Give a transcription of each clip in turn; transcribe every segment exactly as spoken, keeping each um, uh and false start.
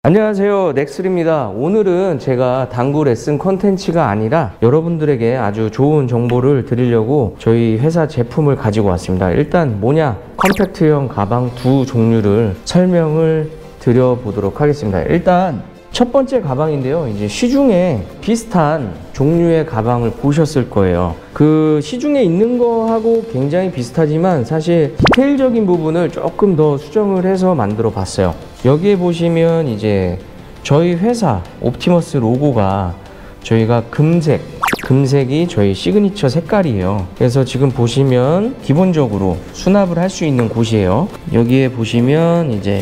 안녕하세요, 넥슬입니다. 오늘은 제가 당구 레슨 컨텐츠가 아니라 여러분들에게 아주 좋은 정보를 드리려고 저희 회사 제품을 가지고 왔습니다. 일단 뭐냐, 컴팩트형 가방 두 종류를 설명을 드려보도록 하겠습니다. 일단 첫 번째 가방인데요, 이제 시중에 비슷한 종류의 가방을 보셨을 거예요. 그 시중에 있는 거하고 굉장히 비슷하지만 사실 디테일적인 부분을 조금 더 수정을 해서 만들어 봤어요. 여기에 보시면 이제 저희 회사 옵티머스 로고가 저희가 금색, 금색이 저희 시그니처 색깔이에요. 그래서 지금 보시면 기본적으로 수납을 할 수 있는 곳이에요. 여기에 보시면 이제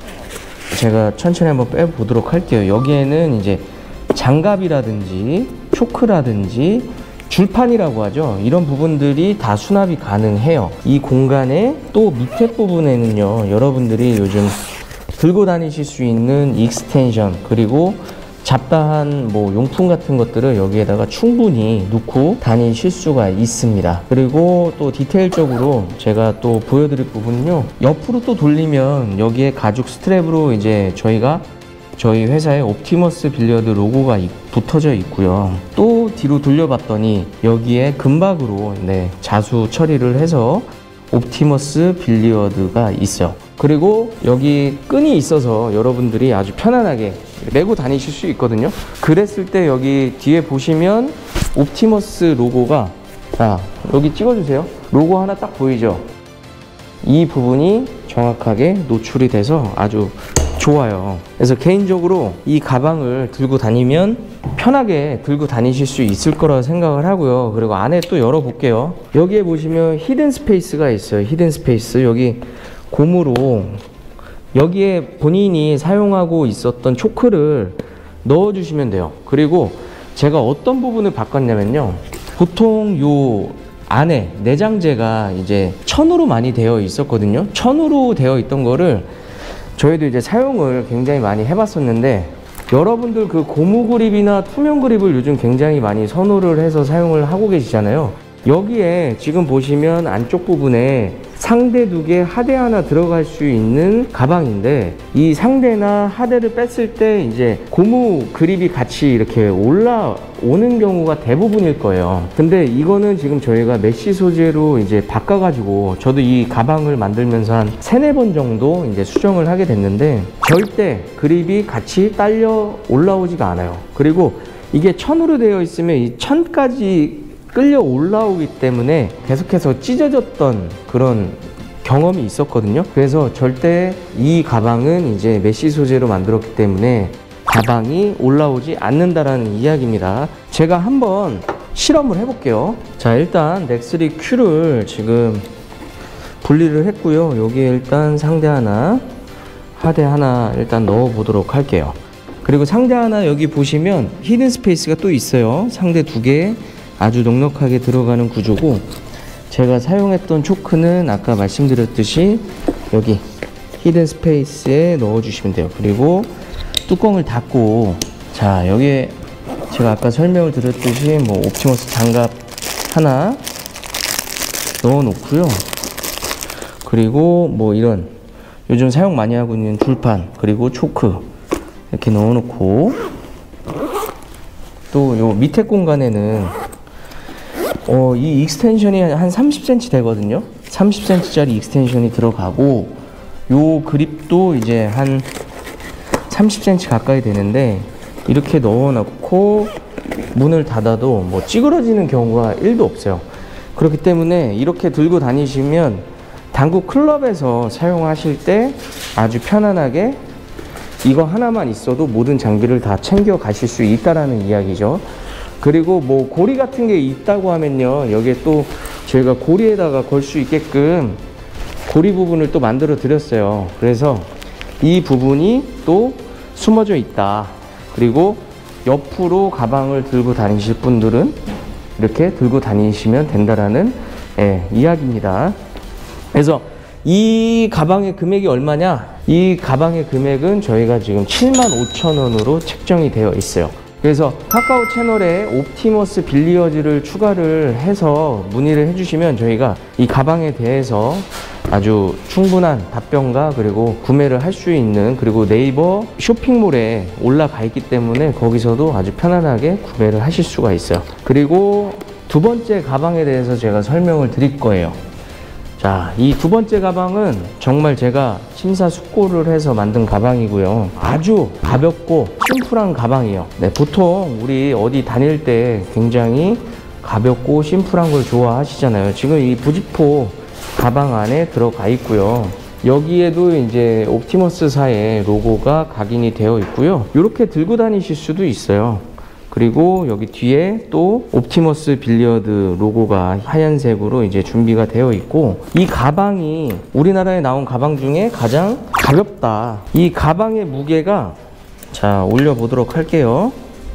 제가 천천히 한번 빼보도록 할게요. 여기에는 이제 장갑이라든지 초크라든지 줄판이라고 하죠. 이런 부분들이 다 수납이 가능해요. 이 공간에 또 밑에 부분에는요, 여러분들이 요즘 들고 다니실 수 있는 익스텐션, 그리고 잡다한 뭐 용품 같은 것들을 여기에다가 충분히 놓고 다니실 수가 있습니다. 그리고 또 디테일적으로 제가 또 보여드릴 부분은요, 옆으로 또 돌리면 여기에 가죽 스트랩으로 이제 저희가 저희 회사의 옵티머스 빌리어드 로고가 붙어져 있고요. 또 뒤로 돌려봤더니 여기에 금박으로 네, 자수 처리를 해서 옵티머스 빌리어드가 있어요. 그리고 여기 끈이 있어서 여러분들이 아주 편안하게 메고 다니실 수 있거든요. 그랬을 때 여기 뒤에 보시면 옵티머스 로고가, 아, 여기 찍어주세요. 로고 하나 딱 보이죠? 이 부분이 정확하게 노출이 돼서 아주 좋아요. 그래서 개인적으로 이 가방을 들고 다니면 편하게 들고 다니실 수 있을 거라고 생각을 하고요. 그리고 안에 또 열어볼게요. 여기에 보시면 히든 스페이스가 있어요. 히든 스페이스. 여기 고무로 여기에 본인이 사용하고 있었던 초크를 넣어주시면 돼요. 그리고 제가 어떤 부분을 바꿨냐면요, 보통 요 안에 내장재가 이제 천으로 많이 되어 있었거든요. 천으로 되어 있던 거를 저희도 이제 사용을 굉장히 많이 해봤었는데, 여러분들 그 고무 그립이나 투명 그립을 요즘 굉장히 많이 선호를 해서 사용을 하고 계시잖아요. 여기에 지금 보시면 안쪽 부분에 상대 두 개, 하대 하나 들어갈 수 있는 가방인데, 이 상대나 하대를 뺐을 때 이제 고무 그립이 같이 이렇게 올라오는 경우가 대부분일 거예요. 근데 이거는 지금 저희가 메쉬 소재로 이제 바꿔가지고, 저도 이 가방을 만들면서 한 세네 번 정도 이제 수정을 하게 됐는데, 절대 그립이 같이 딸려 올라오지가 않아요. 그리고 이게 천으로 되어 있으면 이 천까지 끌려 올라오기 때문에 계속해서 찢어졌던 그런 경험이 있었거든요. 그래서 절대 이 가방은 이제 메쉬 소재로 만들었기 때문에 가방이 올라오지 않는다라는 이야기입니다. 제가 한번 실험을 해볼게요. 자, 일단 넥슬이 Q를 지금 분리를 했고요. 여기에 일단 상대 하나, 하대 하나 일단 넣어 보도록 할게요. 그리고 상대 하나 여기 보시면 히든 스페이스가 또 있어요. 상대 두 개 아주 넉넉하게 들어가는 구조고, 제가 사용했던 초크는 아까 말씀드렸듯이 여기 히든 스페이스에 넣어주시면 돼요. 그리고 뚜껑을 닫고, 자, 여기에 제가 아까 설명을 드렸듯이 뭐 옵티머스 장갑 하나 넣어 놓고요. 그리고 뭐 이런 요즘 사용 많이 하고 있는 줄판, 그리고 초크 이렇게 넣어 놓고, 또 요 밑에 공간에는 어, 이 익스텐션이 한 삼십 센티미터 되거든요. 삼십 센티미터짜리 익스텐션이 들어가고, 요 그립도 이제 한 삼십 센티미터 가까이 되는데, 이렇게 넣어놓고 문을 닫아도 뭐 찌그러지는 경우가 일도 없어요. 그렇기 때문에 이렇게 들고 다니시면 당구 클럽에서 사용하실 때 아주 편안하게 이거 하나만 있어도 모든 장비를 다 챙겨 가실 수 있다라는 이야기죠. 그리고 뭐 고리 같은 게 있다고 하면요, 여기에 또 저희가 고리에다가 걸 수 있게끔 고리 부분을 또 만들어 드렸어요. 그래서 이 부분이 또 숨어져 있다. 그리고 옆으로 가방을 들고 다니실 분들은 이렇게 들고 다니시면 된다라는 예, 이야기입니다. 그래서 이 가방의 금액이 얼마냐? 이 가방의 금액은 저희가 지금 칠만 오천 원으로 책정이 되어 있어요. 그래서 카카오 채널에 옵티머스 빌리어즈를 추가를 해서 문의를 해주시면 저희가 이 가방에 대해서 아주 충분한 답변과 그리고 구매를 할 수 있는, 그리고 네이버 쇼핑몰에 올라가 있기 때문에 거기서도 아주 편안하게 구매를 하실 수가 있어요. 그리고 두 번째 가방에 대해서 제가 설명을 드릴 거예요. 자, 이 두 번째 가방은 정말 제가 심사숙고를 해서 만든 가방이고요. 아주 가볍고 심플한 가방이에요. 네, 보통 우리 어디 다닐 때 굉장히 가볍고 심플한 걸 좋아하시잖아요. 지금 이 부지포 가방 안에 들어가 있고요. 여기에도 이제 옵티머스사의 로고가 각인이 되어 있고요. 이렇게 들고 다니실 수도 있어요. 그리고 여기 뒤에 또 옵티머스 빌리어드 로고가 하얀색으로 이제 준비가 되어 있고, 이 가방이 우리나라에 나온 가방 중에 가장 가볍다. 이 가방의 무게가, 자, 올려보도록 할게요.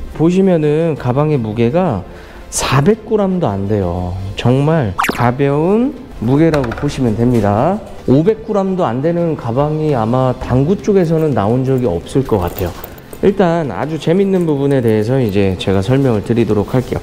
보시면은 가방의 무게가 사백 그램도 안 돼요. 정말 가벼운 무게라고 보시면 됩니다. 오백 그램도 안 되는 가방이 아마 당구 쪽에서는 나온 적이 없을 것 같아요. 일단 아주 재밌는 부분에 대해서 이제 제가 설명을 드리도록 할게요.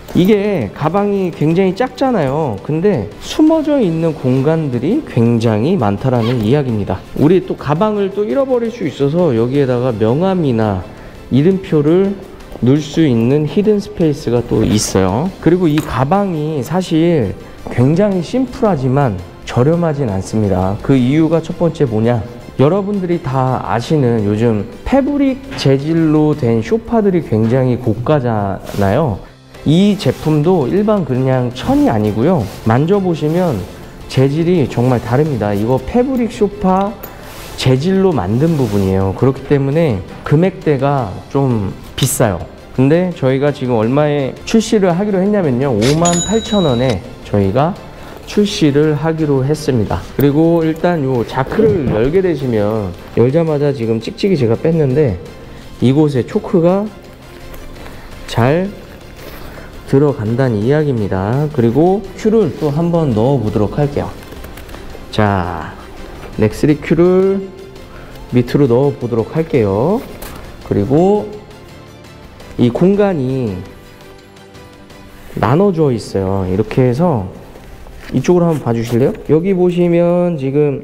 이게 가방이 굉장히 작잖아요. 근데 숨어져 있는 공간들이 굉장히 많다라는 이야기입니다. 우리 또 가방을 또 잃어버릴 수 있어서 여기에다가 명함이나 이름표를 넣을 수 있는 히든 스페이스가 또 있어요. 그리고 이 가방이 사실 굉장히 심플하지만 저렴하진 않습니다. 그 이유가 첫 번째 뭐냐? 여러분들이 다 아시는 요즘 패브릭 재질로 된 쇼파들이 굉장히 고가잖아요. 이 제품도 일반 그냥 천이 아니고요. 만져보시면 재질이 정말 다릅니다. 이거 패브릭 쇼파 재질로 만든 부분이에요. 그렇기 때문에 금액대가 좀 비싸요. 근데 저희가 지금 얼마에 출시를 하기로 했냐면요, 오만 팔천 원에 저희가 출시를 하기로 했습니다. 그리고 일단 요 자크를 열게 되시면, 열자마자 지금 찍찍이 제가 뺐는데 이곳에 초크가 잘 들어간다는 이야기입니다. 그리고 큐를 또 한번 넣어 보도록 할게요. 자, 넥쓰리 큐를 밑으로 넣어 보도록 할게요. 그리고 이 공간이 나눠져 있어요. 이렇게 해서 이쪽으로 한번 봐주실래요? 여기 보시면 지금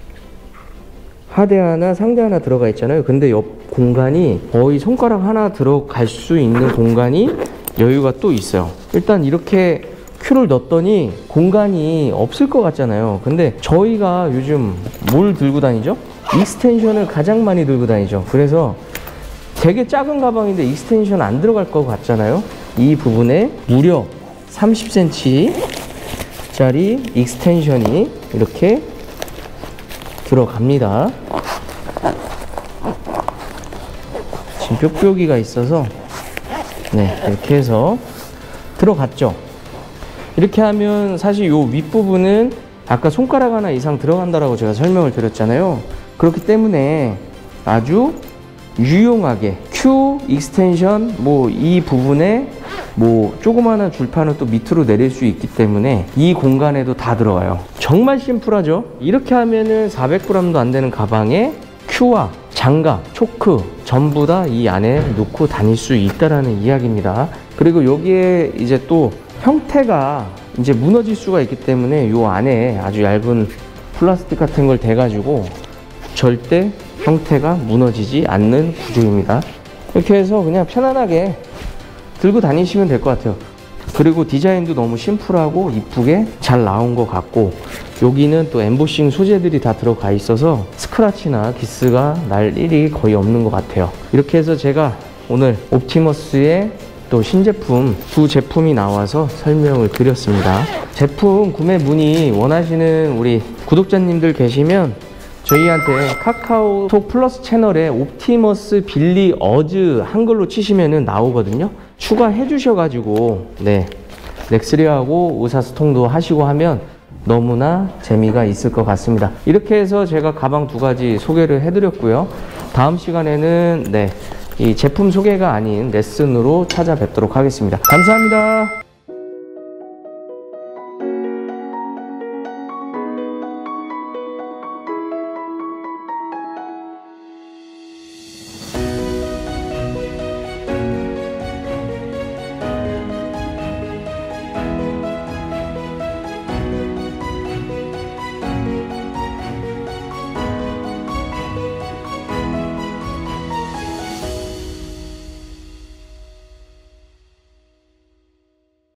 하대 하나, 상대 하나 들어가 있잖아요. 근데 옆 공간이 거의 손가락 하나 들어갈 수 있는 공간이 여유가 또 있어요. 일단 이렇게 큐를 넣었더니 공간이 없을 것 같잖아요. 근데 저희가 요즘 뭘 들고 다니죠? 익스텐션을 가장 많이 들고 다니죠. 그래서 되게 작은 가방인데 익스텐션 안 들어갈 것 같잖아요. 이 부분에 무려 삼십 센티미터 짜리 익스텐션이 이렇게 들어갑니다. 지금 뾱뾱이가 있어서 네, 이렇게 해서 들어갔죠. 이렇게 하면 사실 요 윗부분은 아까 손가락 하나 이상 들어간다라고 제가 설명을 드렸잖아요. 그렇기 때문에 아주 유용하게 큐 익스텐션 뭐 이 부분에 뭐 조그마한 줄판을 또 밑으로 내릴 수 있기 때문에 이 공간에도 다 들어가요. 정말 심플하죠. 이렇게 하면은 사백 그램도 안 되는 가방에 큐와 장갑, 초크 전부 다 이 안에 놓고 다닐 수 있다라는 이야기입니다. 그리고 여기에 이제 또 형태가 이제 무너질 수가 있기 때문에 요 안에 아주 얇은 플라스틱 같은 걸 대가지고 절대 형태가 무너지지 않는 구조입니다. 이렇게 해서 그냥 편안하게 들고 다니시면 될 것 같아요. 그리고 디자인도 너무 심플하고 이쁘게 잘 나온 것 같고, 여기는 또 엠보싱 소재들이 다 들어가 있어서 스크래치나 기스가 날 일이 거의 없는 것 같아요. 이렇게 해서 제가 오늘 옵티머스의 또 신제품 두 제품이 나와서 설명을 드렸습니다. 제품 구매 문의 원하시는 우리 구독자님들 계시면 저희한테 카카오톡 플러스 채널에 옵티머스 빌리 어즈 한글로 치시면은 나오거든요. 추가해 주셔가지고 네, 넥쓰리하고 의사소통도 하시고 하면 너무나 재미가 있을 것 같습니다. 이렇게 해서 제가 가방 두 가지 소개를 해드렸고요. 다음 시간에는 네, 이 제품 소개가 아닌 레슨으로 찾아뵙도록 하겠습니다. 감사합니다.